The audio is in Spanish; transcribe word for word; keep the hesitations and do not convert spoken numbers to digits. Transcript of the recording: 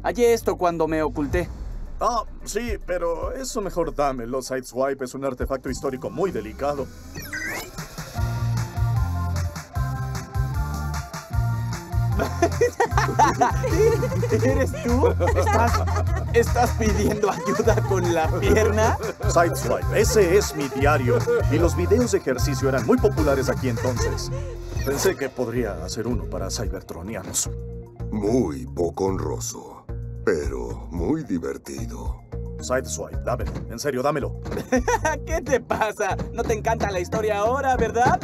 Hallé esto cuando me oculté. Ah, sí, pero eso mejor dámelo. Sideswipe es un artefacto histórico muy delicado. ¿Eres tú? ¿Estás, ¿Estás pidiendo ayuda con la pierna? Sideswipe, ese es mi diario. Y los videos de ejercicio eran muy populares aquí entonces. Pensé que podría hacer uno para cybertronianos. Muy poco honroso, pero muy divertido. Sideswipe, dámelo. En serio, dámelo. ¿Qué te pasa? ¿No te encanta la historia ahora, verdad?